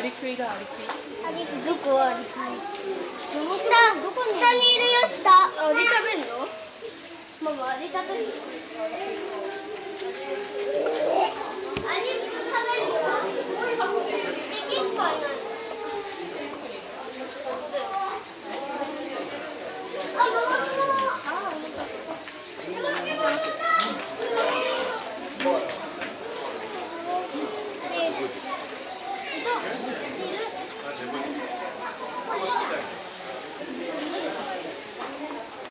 アリクイだ、アリクイ。 どこアリクイ？下にいるよ、下。アリ食べんの？ママ、アリ食べるの？